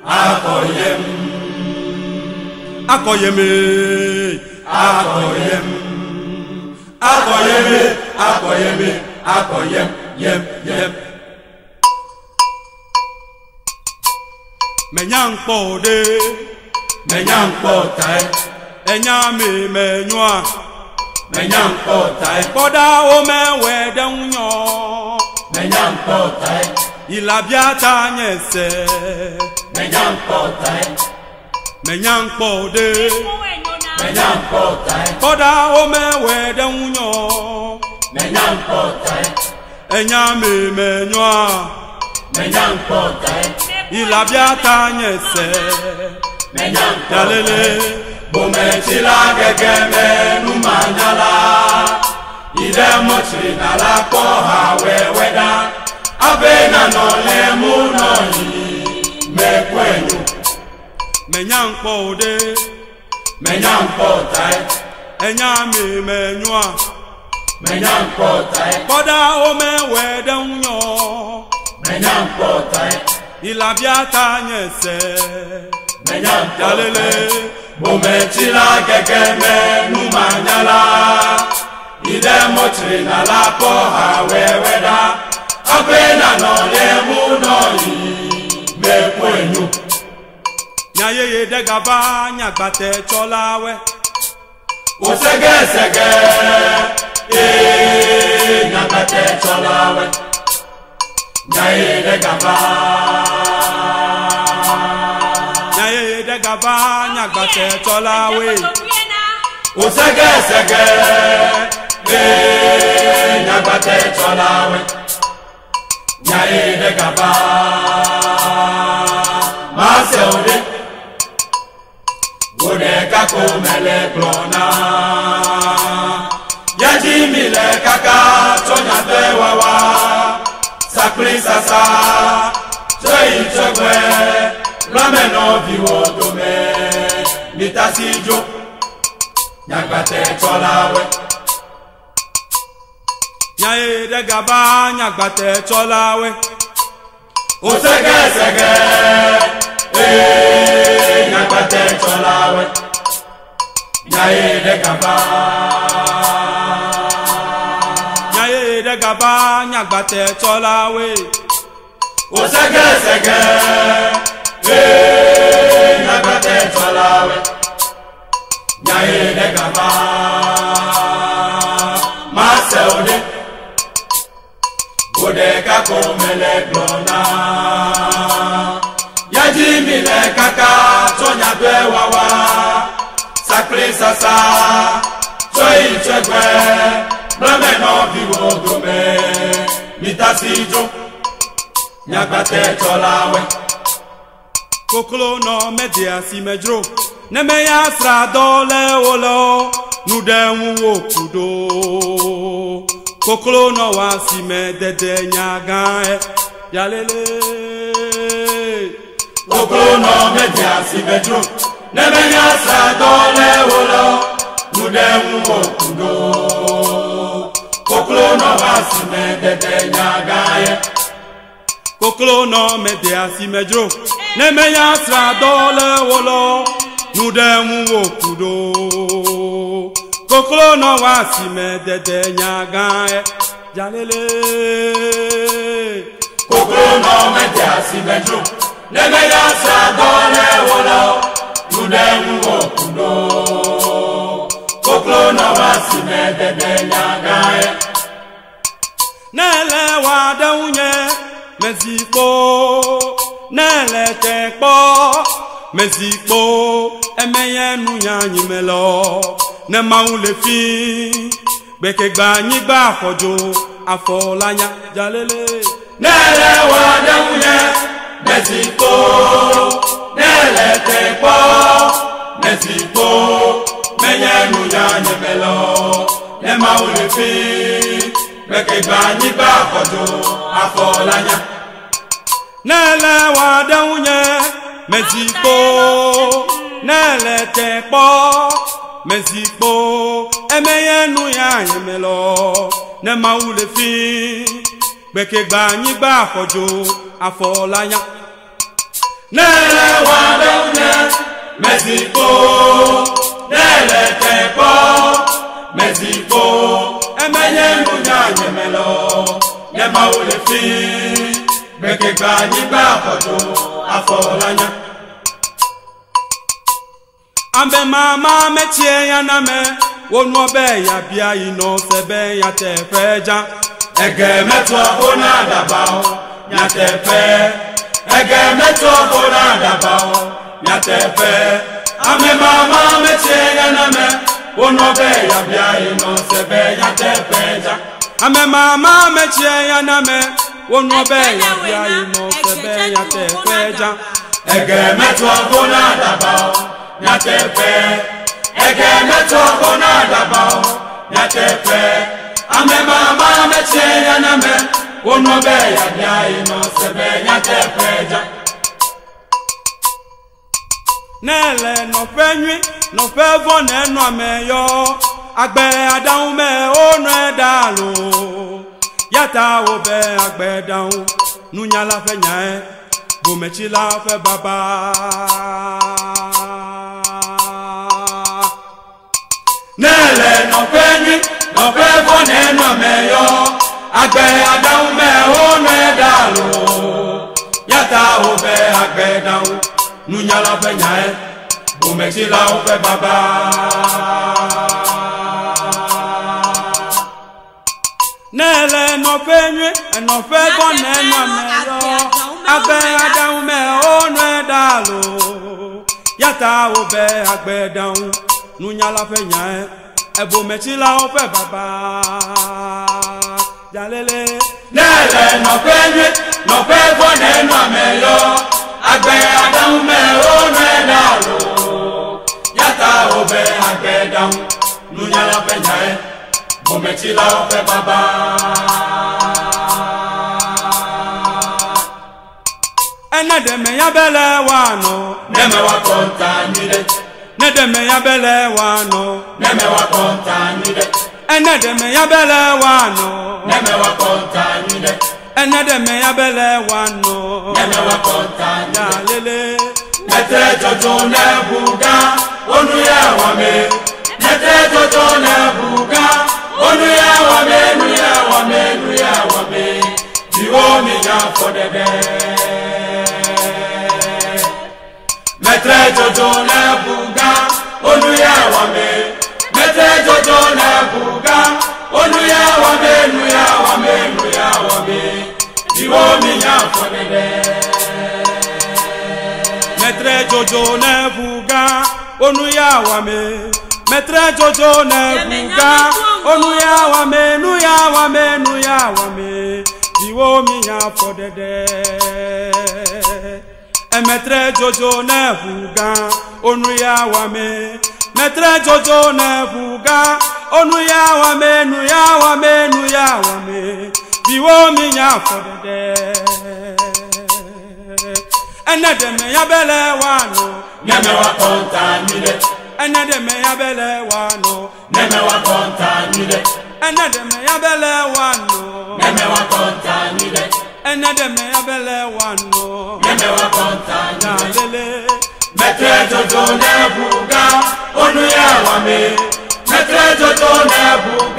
Akoyem. Akoyeme. Akoyem. Akoyeme. Akoyeme. Akoyem. Yem. Yem. Menyankpo de. Menyankpo tai. Enyame menyoa. Menyankpo tai. Koda ome wedenyo. Menyankpo tai. Ilabiata nyese. Menyankpo tai. Menyankpo de. Menyankpo tai. Koda ome wedenyo. Menyankpo tai. Enyame menyoa. Menyankpo tai. Ilabiata nyese. Menyankpo Yalele. Bomechila gegeme numanyala. Ide mochiri na la poha weweda. Abena no lemu no yi mekwenyu. Menyankpo de. Menyankpo tai. Enyame menyoa. Menyankpo tai. Koda ome wedenyo. Menyankpo tai. Ilabiata nyese. Menyankpo Yalele. tai. Bomechila gegeme numanyala. Ide mochiri na la poha weweda. Abena no lemu no yi mekwenyu. Nyayeye de gaba nyagbate cholawe. Osege sege nyabate cholawe. Nyayeye de gaba. Nyayeye de gaba nyagbate cholawe. Osege sege nyabate cholawe. Nyayeye de gaba. Maseode Ode kako mele glona. Yaji mile kaka chonya te wawa. Sakri sasa choi chogwe. Rameno viwo dome. Mitasijo Nyagbate cholawe. Nyayeye de gaba nyagbate cholawe. Osege sege Nyagbate cholawe. Nyayeye de gaba. Nyayeye de gaba nyagbate cholawe. Osege sege Nyagbate cholawe. Nyayeye de gaba. Maseode Ode kako mele glona. Yaji mile kaka chonya dwe wawa. Sakri sasa choi chegwe. Blameno viwo dome. Mitasijo Nyagbate cholawe. Koklo no media si medro. Neme ya sra dole wolo. Nudenwu okudo. Koklo no wasi me dede nyaga. Yalele. Koklo no media si bedro. Neme ya sa dole wolo. Nudenwu okudo. Koklo no wasi me dede nyagaye. Koklo no media si medro. Neme ya sra dole wolo. Nudenwu okudo. Koklo no wasi me dede nyaga. Yalele. Koklo no media si bedro. Neme ya sa dole wolo. Nudenwu okudo. Koklo no wasi me dede nyagaye. Nele wade unye mezipo. Nele tekpo mezipo. Emeye nuyanyi melo. Ne maule fi. Beke gba nyigba afojo. Afolanya jalele. Nele wade unye mezipo. Nele tekpo mezipo. Menye nuyanyi melo. Ne maule fi. Beke gba nyigba afojo. Afolanya. Nele wade unye mezipo. Nele tekpo mezipo. Emeye nuyanyi melo. Ne maule fi. Beke gba nyigba afojo. Afolanya. Nele Mexico, nele tepo, Mexico, emenye munya nyemelo, nyema ulefi, beke gbanyi gba kodo, afolanya. Ambe mama metie ya na me, wonu obe ya bia ino sebe ya tefeja. Ege meto bona dabao, nya tefe. Ege meto bona dabao, nya tefe. Ambe mama metie ya na me, wonu obe ya bia ino sebe ya tefeja. Ambe mama metie ya na me, wonu obe ya bia ino sebe ya tefeja. Ege meto bona dabao, nya tefe. Ege meto bona dabao, nya tefe. Ame mama metie ya na me, wono be ya bia ino sebe nya tefe. Nele no penwi, no fevo ne no ameyo. Agbe adahun me onu edalo. Yata obe agbe dahun, nunya la fe nya e, gomechi la fe baba. Nele no penwi, no fevo ne no ameyo. Agbe adahun me onu edalo. Yata obe agbe dahun, nunya la fe nya e, gomechi la fe baba. Nele no penwe, no fevo ne no ameyo. Agbe adahun me onu edalo. Yata obe agbe dahun, nunya la fe nya e, ebo mechi la fe baba. Jalele. Nele no penwe, no fevo ne no ameyo. Agbe adahun me onu edalo. Yata obe agbe dahun, nunya la fe nya e, gomechi la fe baba. Enede me ya bele wano, Neme wa kontanide, nede me ya bele wano, neme wa kontanide, enede me ya bele wano, neme wa kontanide, enede me ya bele wano, neme wa kontanide. Jalele. Nete jojo ne buga, onu ya wame. Nete jojo ne buga, onu ya wame, nu ya wame, nu ya wame. Diwo mi ya fodede. Nete jojo ne buga, onu ya wame. Nete jojo ne buga, onu ya wame, nu ya wame, nu ya wame. Diwo mi ya fodede. Metre jojo ne buga, onu ya wame. Metre jojo ne buga, onu ya wame, nu ya wame, nu ya wame. Diwo mi ya fodede. Metre jojo ne buga, onu ya wame. Metre jojo ne buga, onu ya wame, nu ya wame, nu ya wame. Diwo mi ya fodede. Enede me ya bele wano, Neme wa kontanide, enede me ya bele wano, neme wa kontanide, enede me ya bele wano, neme wa kontanide, enede me ya bele wano, neme wa kontanide. Jalele. Metre jojo ne buga, onu ya wame. Metre jojo ne buga.